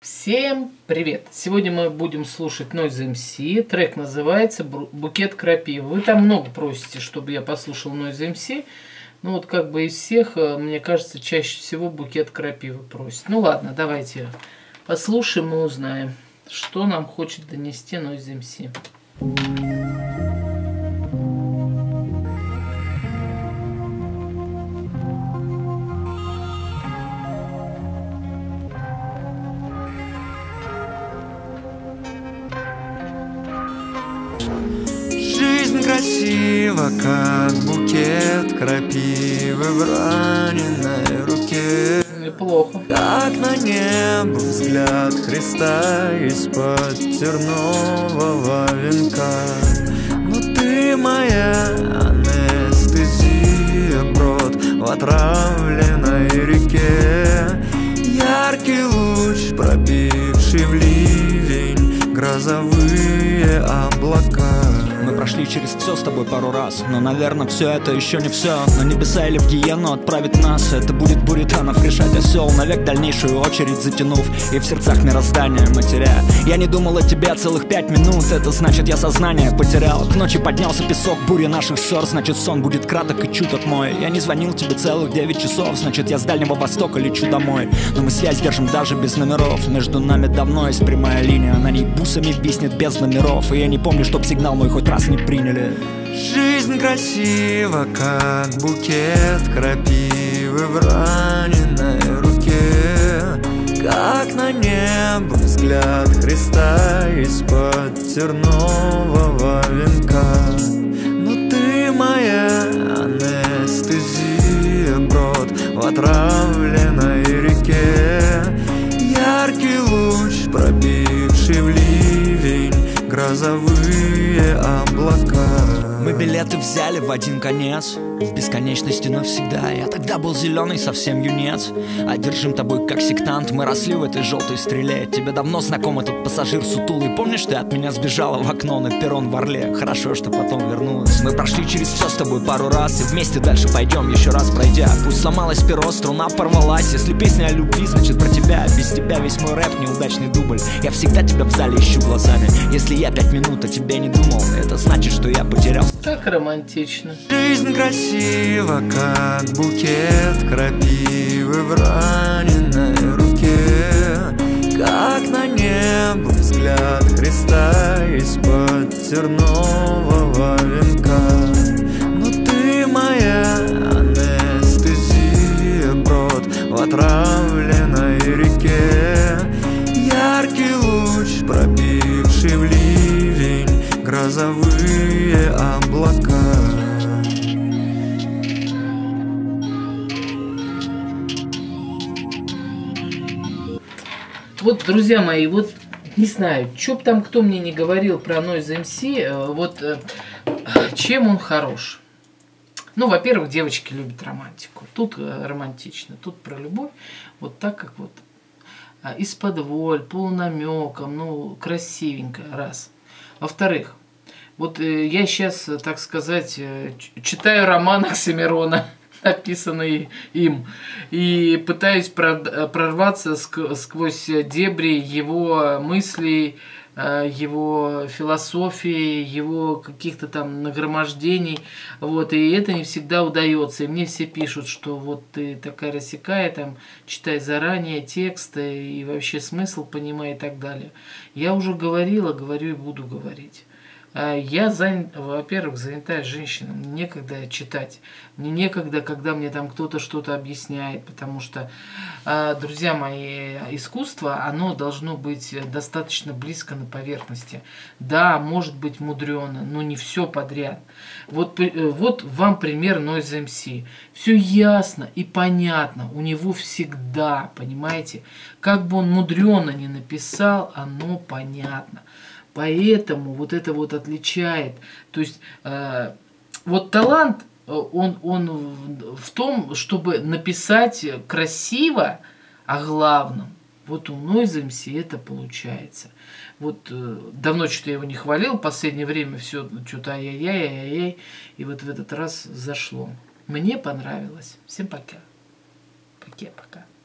Всем привет! Сегодня мы будем слушать Noise MC. Трек называется «Букет крапивы». Вы там много просите, чтобы я послушал Noise MC. Ну вот как бы из всех, мне кажется, чаще всего «Букет крапивы» просит. Ну ладно, давайте послушаем и узнаем, что нам хочет донести Noise MC. Жизнь красива, как букет крапивы в раненой руке. Неплохо. Как на небо взгляд Христа из-под тернового венка. Но ты моя анестезия, брод в отравленной реке. Яркий луч, пробивший в ливень грозовые облака. Мы прошли через все с тобой пару раз, но, наверное, все это еще не все. На небеса или в гиену отправить нас, это будет буританов решать осел, навек дальнейшую очередь затянув и в сердцах мироздания матеря. Я не думал о тебе целых 5 минут, это значит, я сознание потерял. К ночи поднялся песок, буря наших ссор, значит, сон будет краток и чуток мой. Я не звонил тебе целых 9 часов, значит, я с Дальнего Востока лечу домой. Но мы связь держим даже без номеров, между нами давно есть прямая линия, на ней бусами виснет без номеров. И я не помню, чтоб сигнал мой хоть раз не приняли. Жизнь красива, как букет крапивы в раненой руке. Как на небо взгляд Христа из-под тернового венка. Но ты моя анестезия, брод в отравленной реке. Яркий луч, пробивший в ливень грозовые облака. Мы билеты взяли в один конец, в бесконечности навсегда. Я тогда был зеленый, совсем юнец, одержим тобой как сектант. Мы росли в этой желтой стреле. Тебе давно знаком этот пассажир сутулый. Помнишь, ты от меня сбежала в окно на перрон в Орле? Хорошо, что потом вернулась. Мы прошли через все с тобой пару раз, и вместе дальше пойдем, еще раз пройдя. Пусть сломалось перо, струна порвалась. Если песня о любви, значит про тебя. Без тебя весь мой рэп неудачный дубль. Я всегда тебя в зале ищу глазами. Если я 5 минут о тебе не думал, это значит, что я потерял. Так романтично. Жизнь красива, как букет крапивы в раненой руке. Как на небо взгляд Христа из-под тернового венка. Но ты моя анестезия, брод в отравленной реке. Яркий луч, пробивший в ливень грозовые облака. Вот, друзья мои, вот не знаю, что б там кто мне не говорил про Noise MC, вот чем он хорош. Ну, во-первых, девочки любят романтику. Тут романтично, тут про любовь. Вот так, как вот из-под-воль, полунамеком, ну, красивенько, раз. Во-вторых, вот я сейчас, так сказать, читаю роман Оксимирона, написанный им, и пытаюсь прорваться сквозь дебри его мыслей, его философии, его каких-то там нагромождений, вот, и это не всегда удается, и мне все пишут, что вот ты такая рассекая, там, читай заранее тексты и вообще смысл понимай и так далее. Я уже говорила, говорю и буду говорить. Я, во-первых, занятая женщина, мне некогда читать, мне некогда, когда мне там кто-то что-то объясняет, потому что, друзья мои, искусство, оно должно быть достаточно близко на поверхности. Да, может быть мудрено, но не все подряд. Вот вам пример Noise MC. Все ясно и понятно, у него всегда, понимаете, как бы он мудрено не написал, оно понятно. Поэтому вот это вот отличает. То есть вот талант, он в том, чтобы написать красиво о главном. Вот у Noise MC это получается. Вот давно что-то я его не хвалил, в последнее время все что-то ай-яй-яй, и вот в этот раз зашло. Мне понравилось. Всем пока. Пока.